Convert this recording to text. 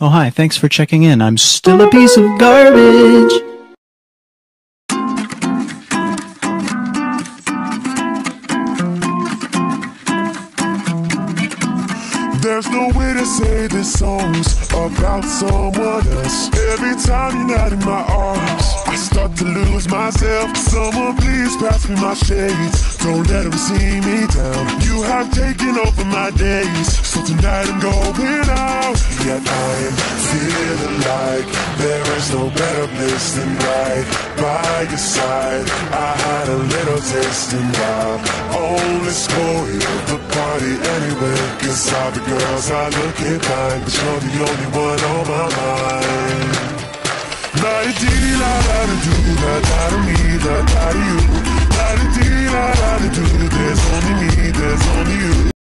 Oh, hi, thanks for checking in. I'm still a piece of garbage. There's no way to say this song's about someone else. Every time you're not in my arms, I start to lose myself. Someone please pass me my shades. Don't let them see me down. You have taken over my days, so tonight I'm going out. Yet I'm feeling like there is no better place than right by your side. I had a little taste and I'll only spoil the party anyway. 'Cause all the girls are looking fine, but you're the only one on my mind. La di la la do, la da da me, la da da you. La di la la do, there's only me, there's only you.